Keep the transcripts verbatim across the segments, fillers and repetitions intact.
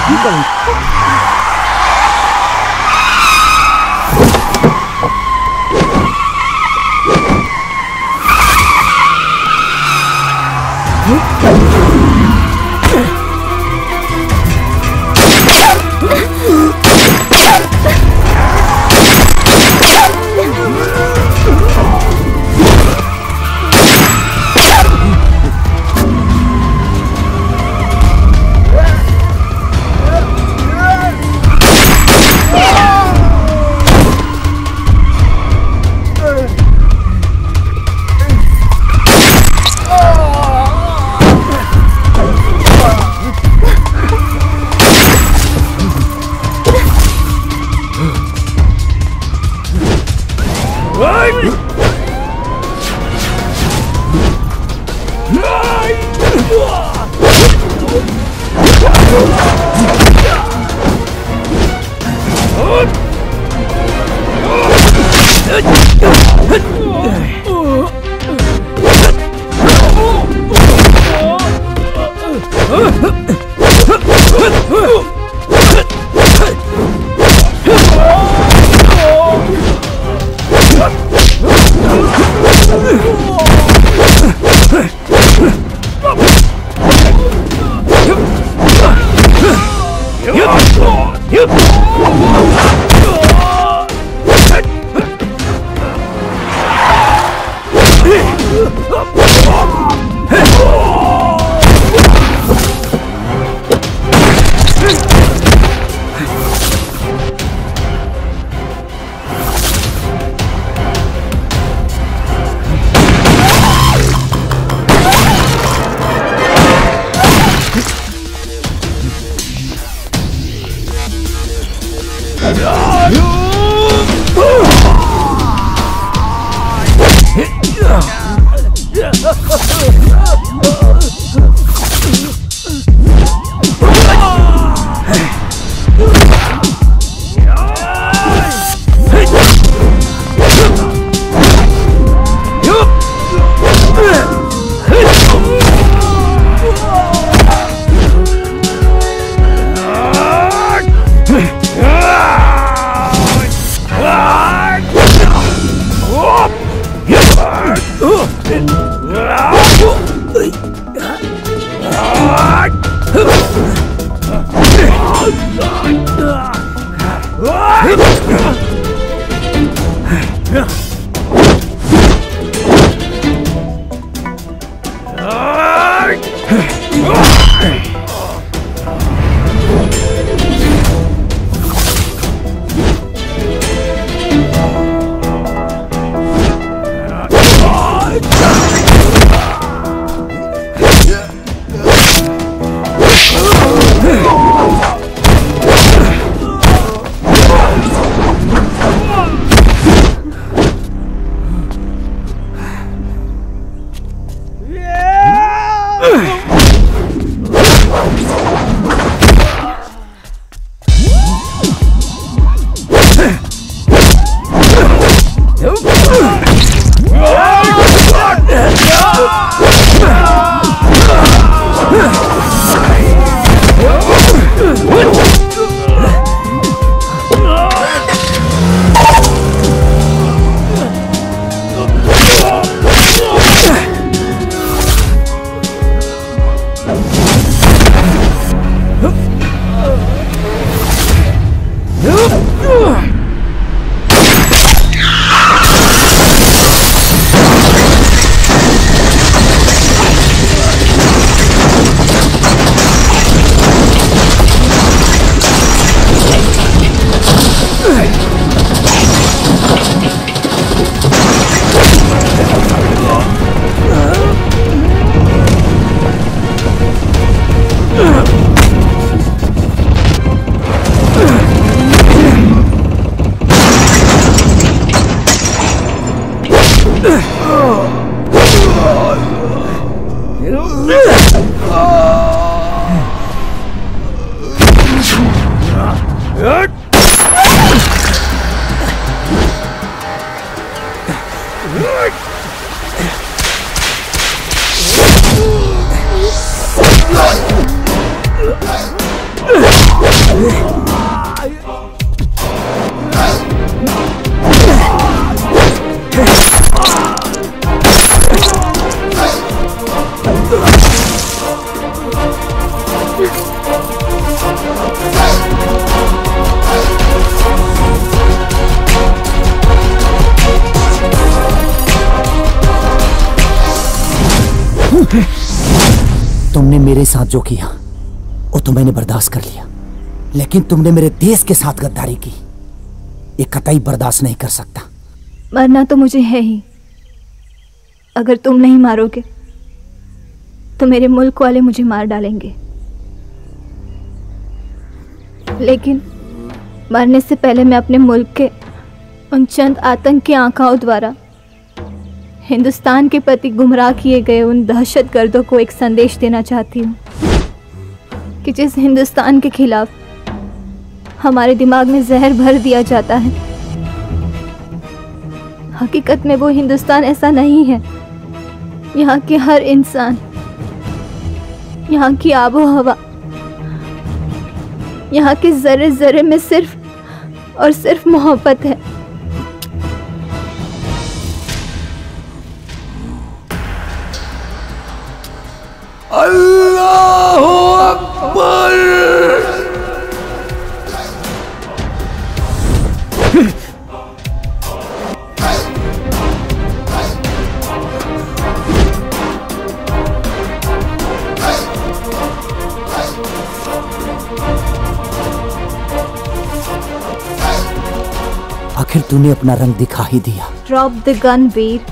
Ugh! तुमने मेरे साथ जो किया वो तो मैंने बर्दाश्त कर लिया, लेकिन तुमने मेरे देश के साथ गद्दारी की, ये कतई बर्दाश्त नहीं कर सकता। मरना तो मुझे है ही। अगर तुम नहीं मारोगे तो मेरे मुल्क वाले मुझे मार डालेंगे, लेकिन मरने से पहले मैं अपने मुल्क के उन चंद आतंकी आकाओं द्वारा हिंदुस्तान के प्रति गुमराह किए गए उन दहशतगर्दों को एक संदेश देना चाहती हूँ कि जिस हिंदुस्तान के खिलाफ हमारे दिमाग में जहर भर दिया जाता है, हकीकत में वो हिंदुस्तान ऐसा नहीं है। यहाँ के हर इंसान, यहाँ की आबो हवा, यहाँ के जर्रे जर्रे में सिर्फ और सिर्फ मोहब्बत है। अल्लाहु अकबर। आखिर तूने अपना रंग दिखा ही दिया। Drop the gun Veer.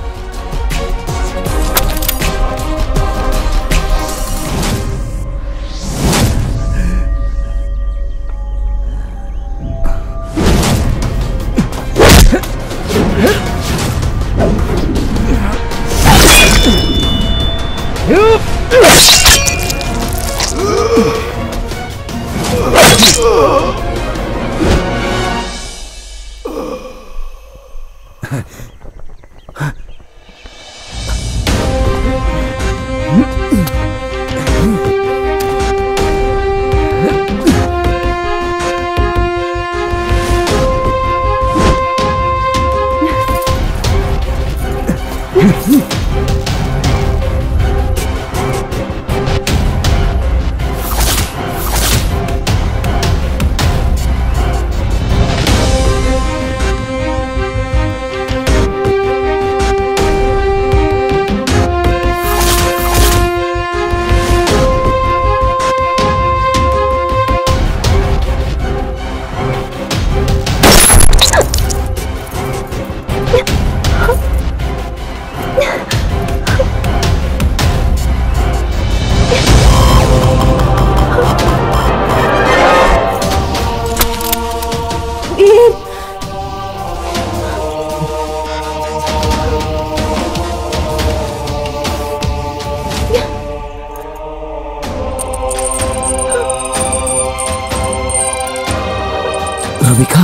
Ravika,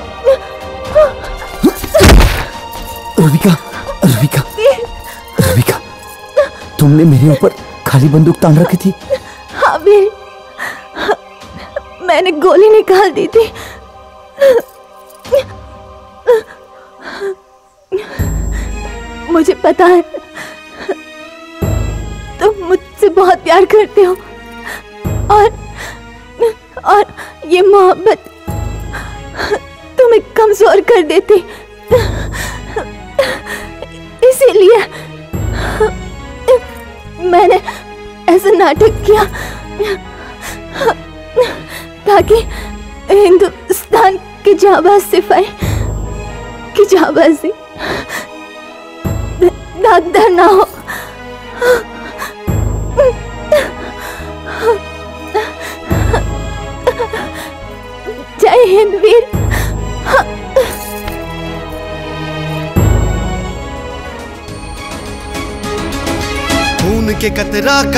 Ravika, Ravika, Ravika, तुमने मेरे ऊपर खाली बंदूक तान रखी थी। हाँ वीर, मैंने गोली निकाल दी थी। मुझे पता है तुम मुझसे बहुत प्यार करते हो और और ये मोहब्बत तुम्हें कमजोर कर देती, इसीलिए मैंने ऐसा नाटक किया ताकि हिंदुस्तान की जाबाज सिपाही की जाबाजी दागदार ना हो। जय हिंद वीर। खून के कतरा